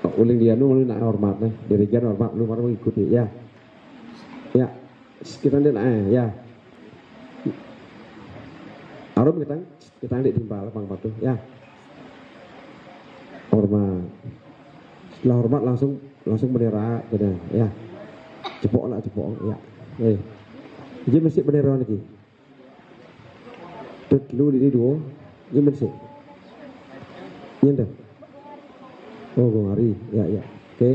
uling dia nu nak hormat nih, dirigen hormat lu baru mengikuti ya. Ya, kita lihat ya. Arum kita lihat timbal bang patuh ya. Hormat. Setelah hormat langsung bendera gitu ya. Cepok ya. Jadi mesti bendera lagi. Tut lu di dua, ini mesti. Nyenda. Oh, Bung Ari, ya. Oke.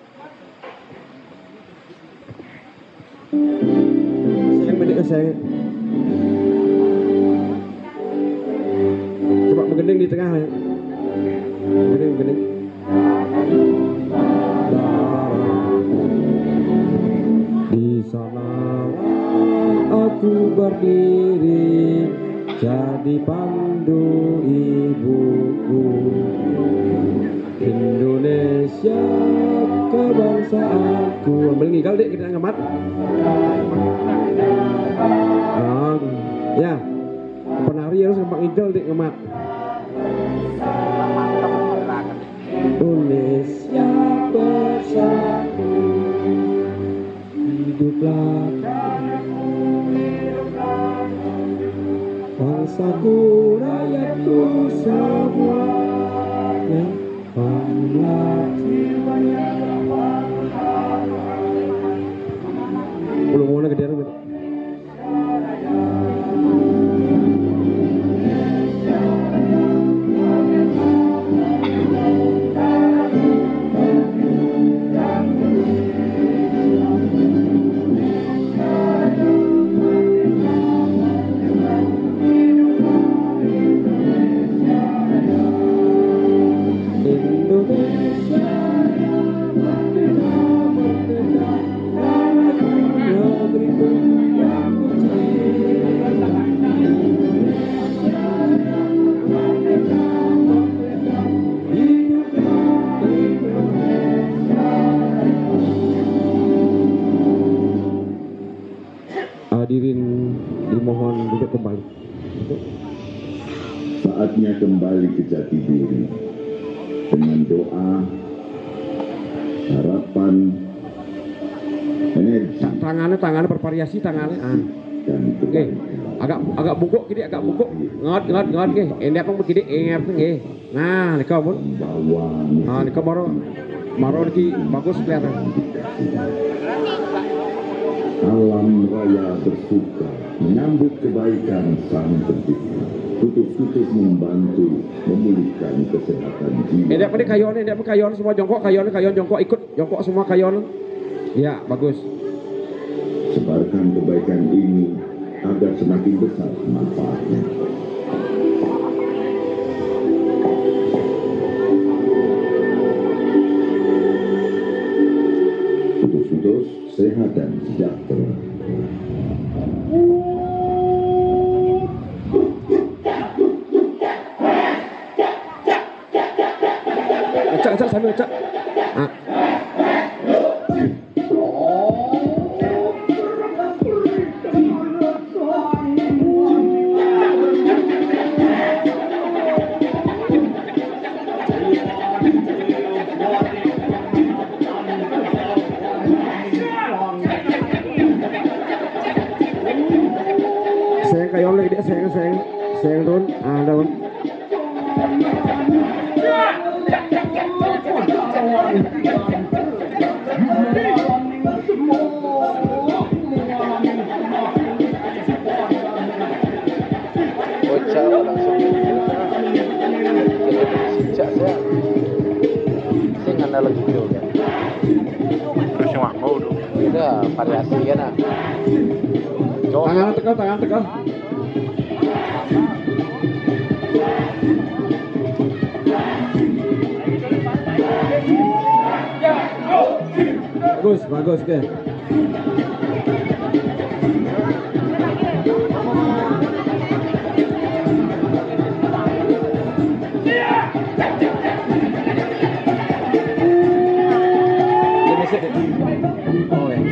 Saya. Coba menggending di tengah ya. Menggending. Di sana aku berdiri jadi pandu ibuku. Indonesia kebangsaanku. Ambil ngigal dek kita ngemat. Ya, penari harus ngempak ngidol dek ngemat. Indonesia bersatu, hiduplah bangsaku, rakyatku semuanya. Belum mau ke dia nih. Hadirin dimohon duduk kembali. Saatnya kembali ke jati diri dengan doa, harapan, energi. Tangannya bervariasi tangannya. Oke, agak bungkuk gini, agak bungkuk. Ngot gini. Ini apa begini? Gini. Nah, ini kamu. Nah, ini kamu baru lagi bagus kelihatan. Alam raya bersuka menyambut kebaikan sang pencipta. Tutup-tutup membantu memulihkan kesehatan jiwa. Ini apa kayon semua jongkok, kayon jongkok, ikut jongkok semua kayon. Ya, bagus. Sebarkan kebaikan ini agar semakin besar manfaatnya. Putus-putus sehat dan sejahtera. Cak sambil cak. Sayang kayon lagi dia, sayang Don, Don. Bocah langsung sejak saya nggak lagi juga. Terus cuma mau dulu. Beda variasi kan ah. Tangan tegal. Bagus ke. Oh ya.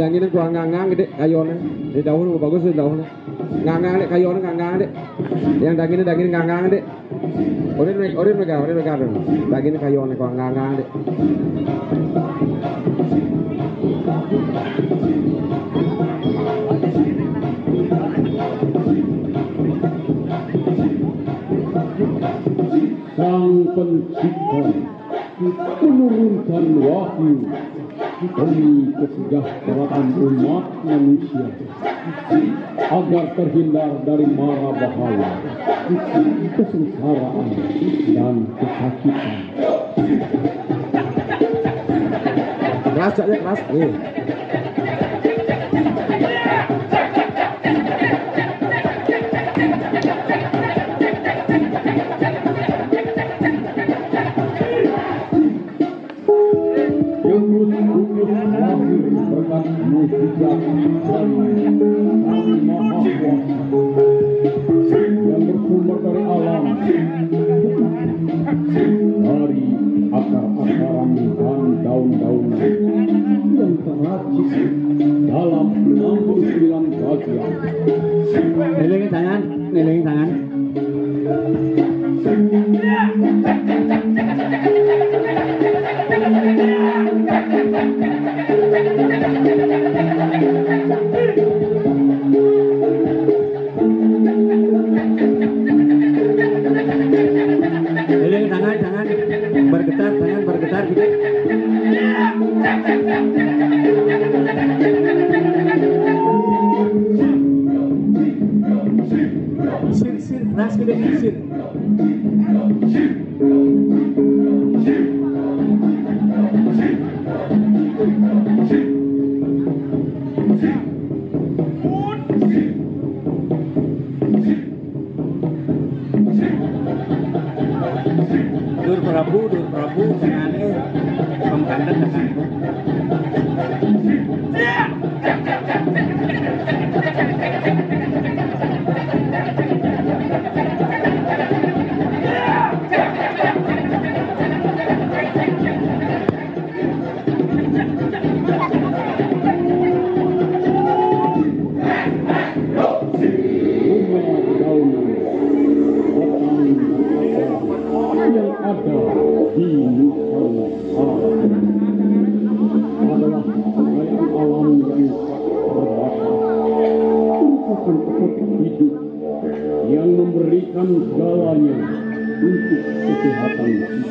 Dangin gua ngangang gede kayone. Di daun bagus di daun. Ngangang dek kayone ngangang dek. Yang daging ngangang dek. Orin mega. Daging kayone gua ngangang dek. Sang Pencipta menurunkan wahyu demi kesejahteraan umat manusia agar terhindar dari mara bahaya, kesengsaraan dan kesakitan. Keras aja keras. Berkat mujizat dan Sang Maha Kuasa yang bersumber dari alam, dari akar-akaran dan daun-daunan yang terracik dalam 69 bagian. Ngelingin tangan. Tangan bergetar gitu. Sir, ras gede sir. Dur Prabu, tangannya pemkandan tanganku. Yang ada di Nusantara adalah kekayaan alam yang terbatas, merupakan efek hidup yang memberikan segalanya untuk kesehatan kita.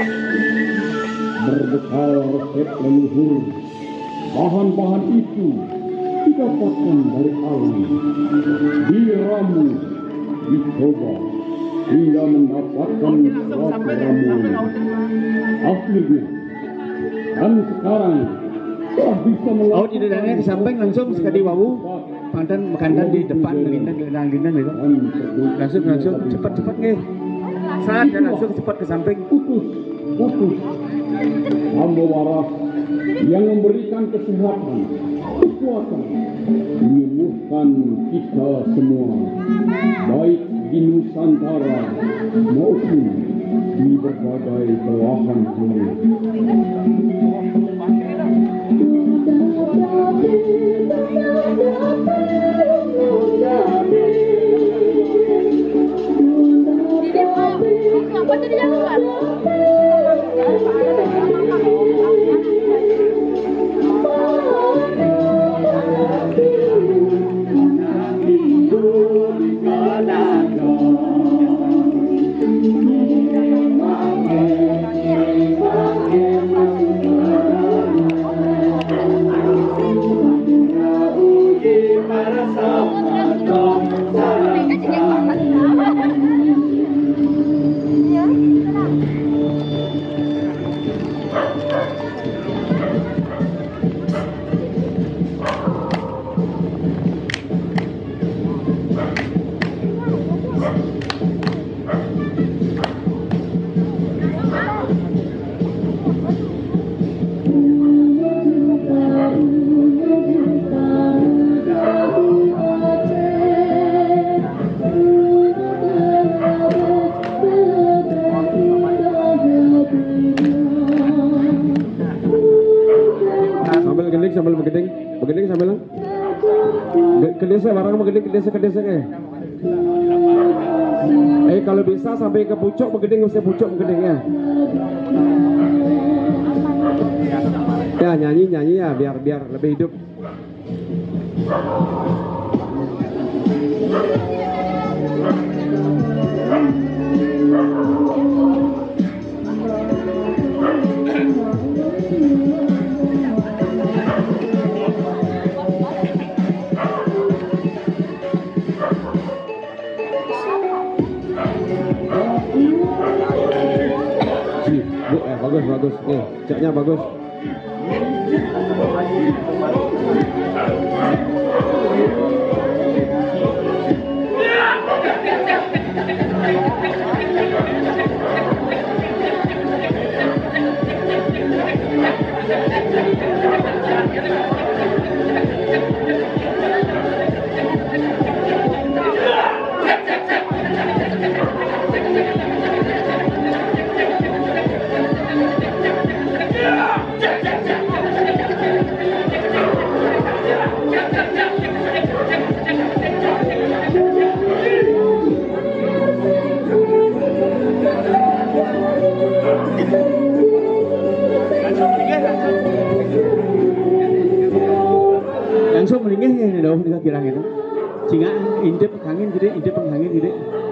Berbekal resep leluhur, bahan-bahan itu didapatkan dari alam, diramu, dicoba, hingga mendapatkan suatu ramuan. Akhirnya, dan sekarang telah bisa melakukan. Oh, di dadanya ke samping langsung sekali wawu. Pantan makan di depan gelindang gitu. Langsung cepat nih. Saat dan langsung cepat ke samping. Utus hamba waras yang memberikan kesehatan, kekuatan, menyembuhkan kita semua, baik di Nusantara maupun di berbagai belahan dunia. desa-desa ke. Kalau bisa sampai ke pucuk begeding, mesti pucuk begeding ya. Ya nyanyi ya biar lebih hidup. Bagus. Nih, caknya bagus. Langsung melingih ya dong di kaki langit. Sehingga intip penghangin gede, intip penghangin gede.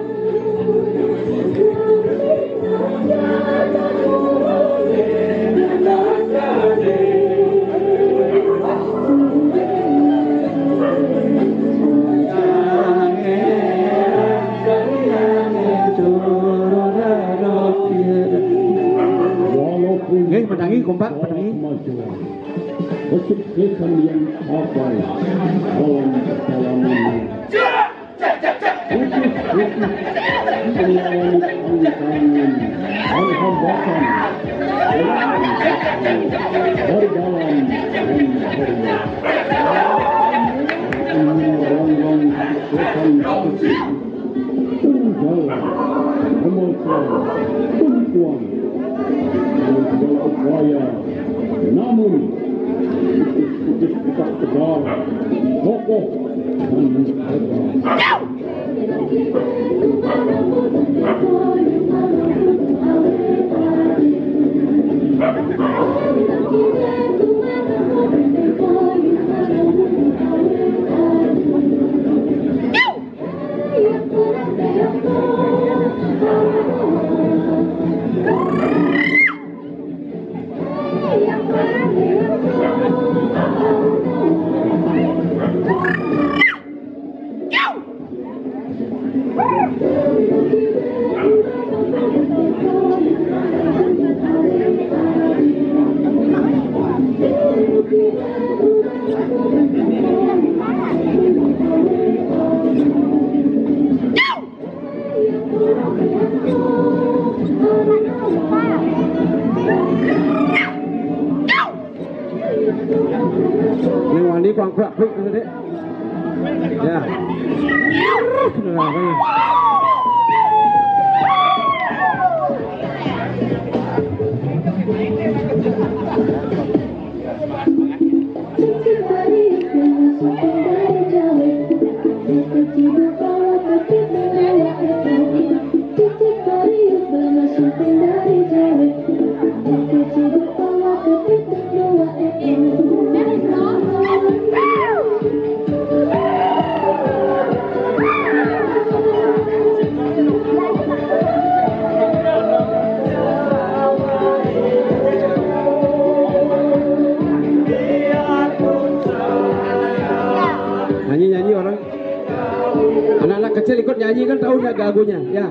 Menangi kompak, menangi. Kesuksesan yang capai dalam perjalanan melalui tantangan dan hambatan berjalan dan hormat merongrong kesuksesan tersebut menjauh kemampuan perempuan dengan segala upaya, namun tetap tegar, kokoh dan menjaga. Ini wani kuang kuak kuik tadi. Ya. Nyanyi-nyanyi orang, anak-anak kecil ikut nyanyi kan tahu nggak lagunya, ya.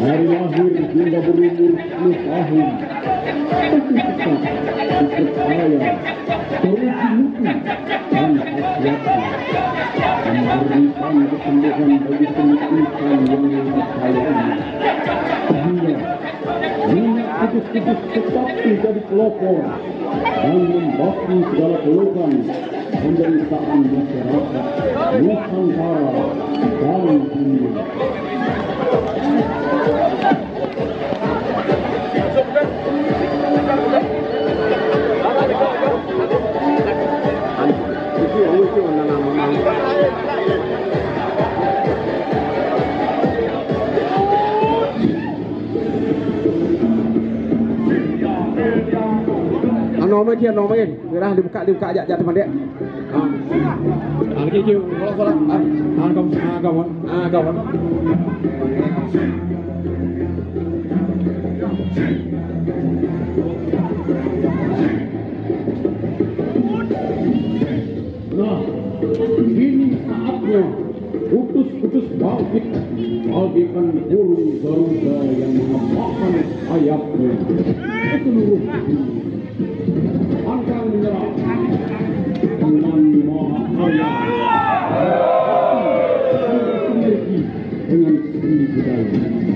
Dari lahir hingga berumur 10 tahun, masih tetap dipercaya teruji mutu dan khasiatnya, memberikan kesembuhan bagi semua insan yang dipercayai, sehingga minyak kudus-kudus tetap menjadi pelopor dan membasmi segala keluhan penderitaan masyarakat Nusantara dan dunia. Nomor kia nomor ini, dah dibuka aja teman dia. Lagi kiu, kolak. Kawan. Nah, ini saatnya utus-utus bangkit bagikan burung Garuda yang mengepakkan sayapnya ke seluruh dunia. Akan menyerah dengan maha kaya, bersinergi dengan seni budaya.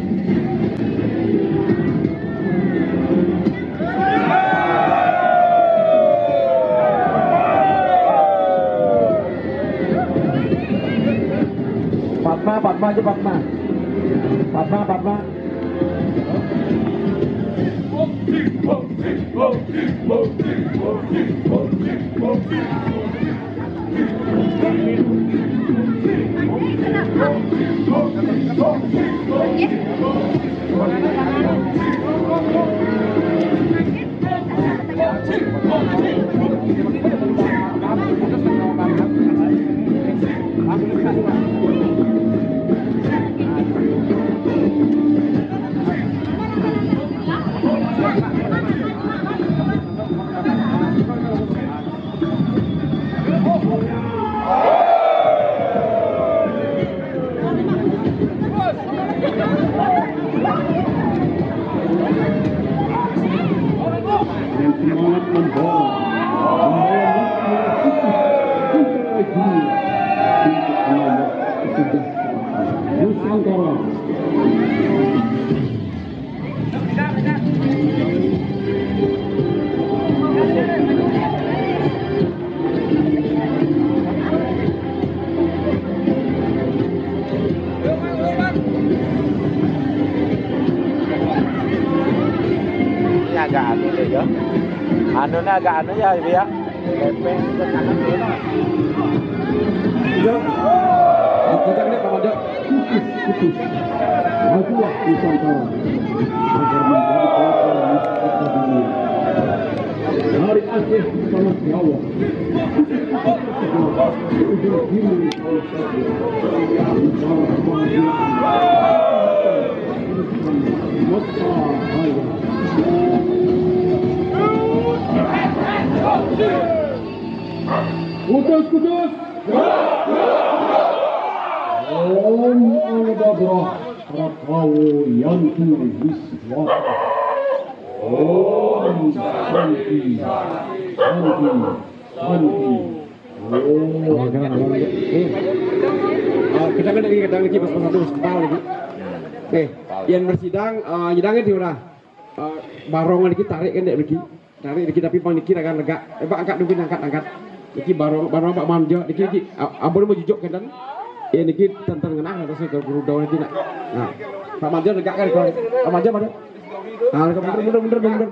Padma aja Padma. Semangat membawa Nusantara. Ini agak anu deh ya. Anunya agak anu ya, Ibu ya. Lepeng ke kanan dulu. Kita lihat Pak Manja. Majulah Nusantara agar menjadi pelopor wisata dunia. Dari Aceh sampai Jawa, di ujung timur Kudus. Om Al-Badra Prakawo Yanti Wiswa. Om Santi. Kita kan lagi pas satu setahun lagi. Oke, yang bersidang, sidangnya di mana? Barongan lagi tarik kan dek lagi tapi pang dikit agak lega. Pak angkat dulu angkat. Iki barong Pak Manja, iki ampun mau jujuk kan? Ya niki tentang ngenah atas ke guru daun itu nak. Nah, Pak Manja lega kan kalau Pak Manja mana? Nah, bener.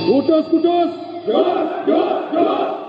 Kudus, kudus. Jelas, jelas, jelas.